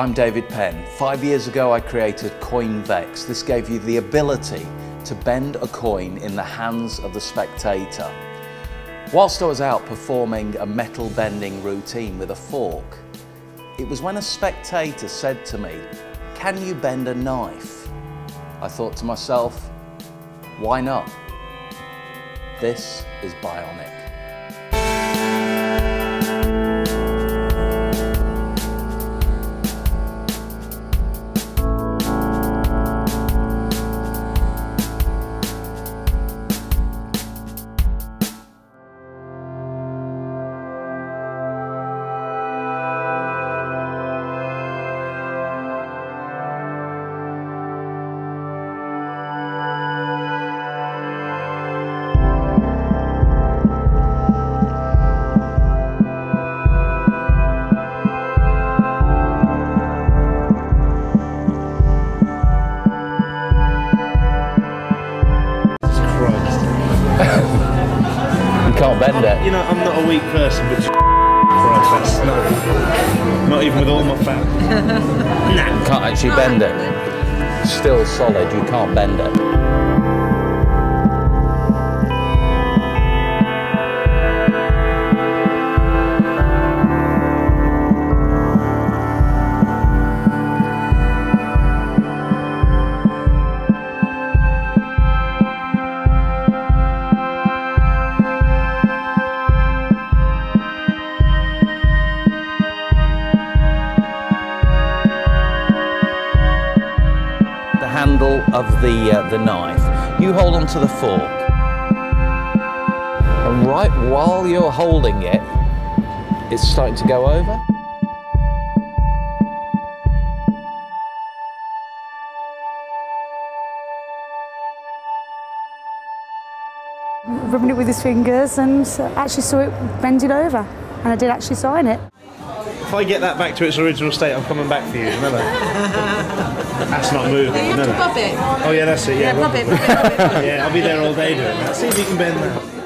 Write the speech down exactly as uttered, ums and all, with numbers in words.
I'm David Penn. Five years ago I created CoinVex. This gave you the ability to bend a coin in the hands of the spectator. Whilst I was out performing a metal bending routine with a fork, it was when a spectator said to me, "Can you bend a knife?" I thought to myself, why not? This is BioniK. You can't bend it. You know, I'm not a weak person, but Christ, that's no. Not even with all my fat. Nah. You can't actually bend it. Still solid, you can't bend it. Handle of the uh, the knife, you hold onto the fork, and right while you're holding it, it's starting to go over. Rubbing it with his fingers and actually saw it bending over, and I did actually sign it. If I get that back to its original state, I'm coming back for you, remember? That's not moving, You have to pop it. Oh yeah, that's it, yeah. Yeah, pop it, pop it, pop it. Yeah, I'll be there all day doing that. See if you can bend that.